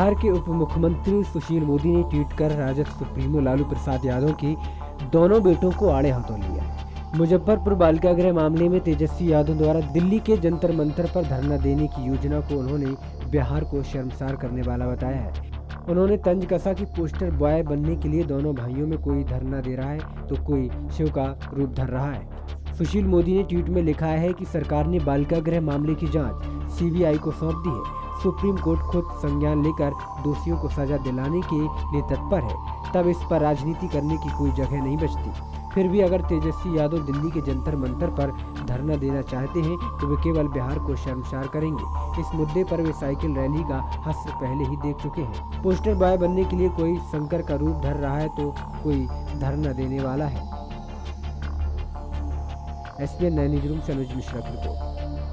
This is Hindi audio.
बिहार के उप मुख्यमंत्री सुशील मोदी ने ट्वीट कर राजद सुप्रीमो लालू प्रसाद यादव के दोनों बेटों को आड़े हाथों लिया है। मुजफ्फरपुर बालिका गृह मामले में तेजस्वी यादव द्वारा दिल्ली के जंतर मंतर पर धरना देने की योजना को उन्होंने बिहार को शर्मसार करने वाला बताया है। उन्होंने तंज कसा कि पोस्टर बॉय बनने के लिए दोनों भाइयों में कोई धरना दे रहा है तो कोई शिव का रूप धर रहा है। सुशील मोदी ने ट्वीट में लिखा है कि सरकार ने बालिका गृह मामले की जांच सीबीआई को सौंप दी है। सुप्रीम कोर्ट खुद संज्ञान लेकर दोषियों को सजा दिलाने के लिए तत्पर है, तब इस पर राजनीति करने की कोई जगह नहीं बचती। फिर भी अगर तेजस्वी यादव दिल्ली के जंतर मंतर पर धरना देना चाहते हैं तो वे केवल बिहार को शर्मसार करेंगे। इस मुद्दे पर वे साइकिल रैली का हश्र पहले ही देख चुके हैं। पोस्टर बॉय बनने के लिए कोई शंकर का रूप धर रहा है तो कोई धरना देने वाला है। एसपीएन नए न्यूज़ रूम से अनुज मिश्रा की रिपोर्ट।